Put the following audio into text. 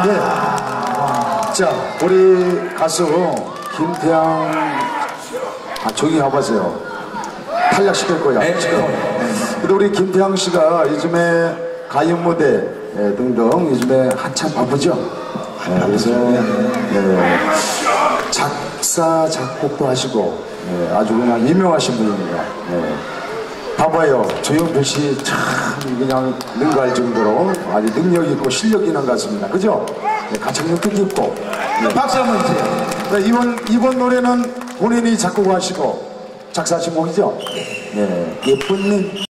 네. 자, 우리 가수 김태양, 조용히 가보세요. 탈락시킬 거야. 네. 근데 우리 김태양 씨가 요즘에 가요 무대 등등 요즘에 한참 바쁘죠? 그래서 작사, 작곡도 하시고 아주 그냥 유명하신 분입니다. 봐봐요. 조용필 씨 참 그냥 능가할 정도로 아주 능력 있고 실력 있는 가수입니다. 그죠? 가창력도 깊고. 박수 한번 주세요. 이번 노래는 본인이 작곡하시고 작사하신 곡이죠? 예쁜 님.